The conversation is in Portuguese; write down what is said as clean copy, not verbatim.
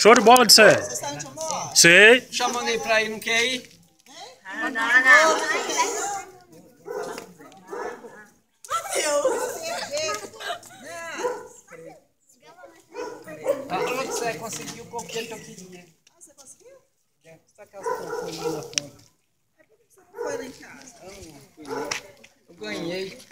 Show de bola, disse. Você sabe onde eu moro? Sei. Chamando ele pra ir, não quer ir? Não. Falou que você conseguiu o coqueiro que eu queria. Ah, você conseguiu? Só aquelas pontinhas na ponta. É por que você não foi lá em casa? Eu ganhei.